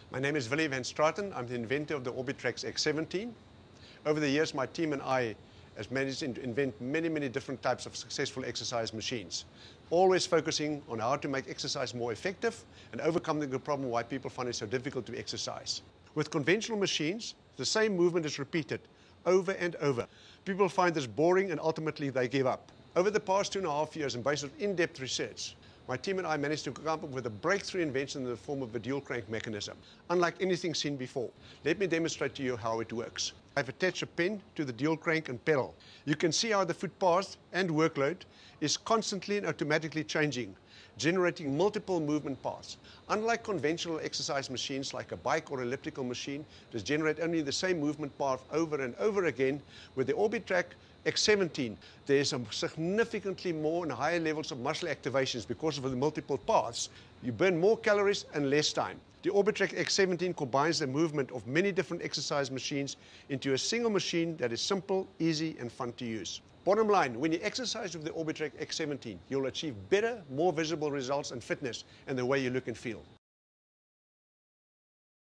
My name is Willie van Straten. I'm the inventor of the Orbitrek X17. Over the years, my team and I have managed to invent many different types of successful exercise machines, always focusing on how to make exercise more effective and overcoming the problem why people find it so difficult to exercise. With conventional machines, the same movement is repeated over and over. People find this boring and ultimately they give up. Over the past 2.5 years, and based on in-depth research, my team and I managed to come up with a breakthrough invention in the form of a dual crank mechanism, unlike anything seen before. Let me demonstrate to you how it works. I've attached a pen to the dual crank and pedal. You can see how the foot path and workload is constantly and automatically changing, generating multiple movement paths. Unlike conventional exercise machines like a bike or elliptical machine, that generate only the same movement path over and over again, with the Orbitrek X17, there's significantly more and higher levels of muscle activations because of the multiple paths. You burn more calories and less time. The Orbitrek X17 combines the movement of many different exercise machines into a single machine that is simple, easy, and fun to use. Bottom line, when you exercise with the Orbitrek X17, you'll achieve better, more visible results in fitness and the way you look and feel.